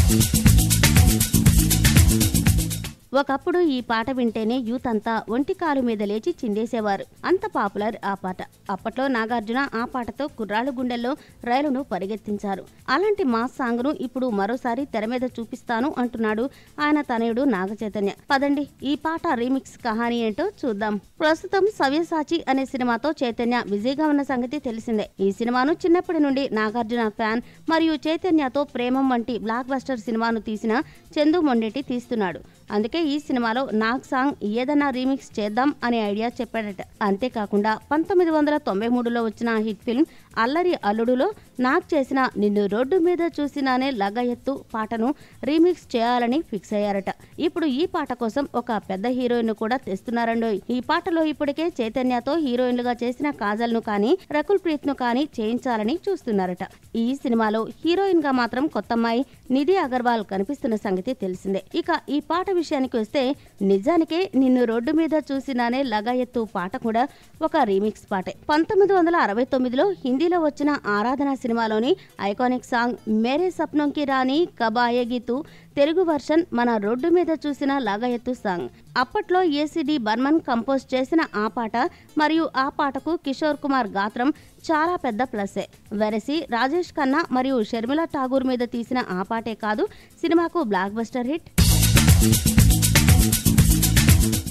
ఒకప్పుడు ఈ పాట వింటేనే యూత్ అంతా ఒంటికాలు మీద లేచి చిందేసేవారు. అంత పాపులర్ ఆ పాట. అప్పట్లో నాగార్జున ఆ పాటతో కుర్రాళ్ళు గుండెల్లో రైలును పరిగెత్తించారు. అలాంటి మాస్ సాంగ్ ను ఇప్పుడు మరోసారి తెర మీద చూపిస్తాను అంటున్నాడు ఆయన తనయుడు నాగచైతన్య. పదండి ఈ పాట రీమిక్స్ కహానీ ఏంటో చూద్దాం. ప్రస్తుతం సవ్యసాచి అనే సినిమాతో చైతన్య బిజీగా ఉన్న సంగతి తెలిసిందే. ఈ సినిమాను చిన్నప్పటి నుండి నాగార్జున ఫ్యాన్ మరియు చైతన్యతో ప్రేమం వంటి బ్లాక్ బస్టర్ సినిమాను తీసిన చందు మొండెటి తీస్తున్నాడు. అందుకే ఈ సినిమాలో నాగ్ సాంగ్ ఏదన్నా రీమిక్స్ చేద్దాం అనే ఐడియా చెప్పాడట. అంతేకాకుండా 1993లో వచ్చిన హిట్ ఫిల్మ్ అల్లరి అల్లుడులో నాగ్ చేసిన నిన్ను రోడ్డు మీద చూసినానే లగ ఎత్తు పాటను రీమిక్స్ చేయాలని ఫిక్స్ అయ్యారట. ఇప్పుడు ఈ పాట కోసం ఒక పెద్ద హీరోయిన్ కూడా తెస్తున్నారండోయ్. ఈ పాటలో ఇప్పటికే చైతన్యతో హీరోయిన్లుగా చేసిన కాజల్ ను కానీ రకుల్ ప్రీత్ ను కానీ చేయించాలని చూస్తున్నారట. ఈ సినిమాలో హీరోయిన్ గా మాత్రం కొత్తమ్మాయి నిధి అగర్వాల్ కనిపిస్తున్న సంగతి తెలిసిందే. ఇక ఈ పాట విషయానికి వస్తే నిజానికే నిన్ను రోడ్డు మీద చూసినానే లగ ఎత్తు పాట కూడా ఒక రీమిక్స్ పాటే. 1969లో హిందీలో వచ్చిన ఆరాధన సినిమాలోని ఐకానిక్ సాంగ్ మేరే సప్నోం కి రాణి కబ్ ఆయేగి తూ తెలుగు వర్షన్ మన రోడ్డు మీద చూసిన లగ ఎత్తు సాంగ్. అప్పట్లో ఏసీడీ బర్మన్ కంపోజ్ చేసిన ఆ పాట మరియు ఆ పాటకు కిషోర్ కుమార్ గాత్రం చాలా పెద్ద ప్లస్సే. వెరసి రాజేష్ ఖన్నా మరియు షర్మిలా ఠాగూర్ మీద తీసిన ఆ పాటే కాదు సినిమాకు బ్లాక్ బస్టర్ హిట్.